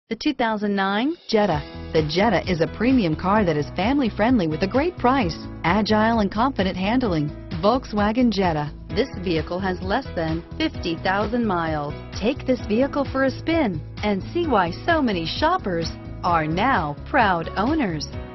The 2009 Jetta. The Jetta is a premium car that is family friendly with a great price, agile and confident handling. Volkswagen Jetta. This vehicle has less than 50,000 miles. Take this vehicle for a spin and see why so many shoppers are now proud owners.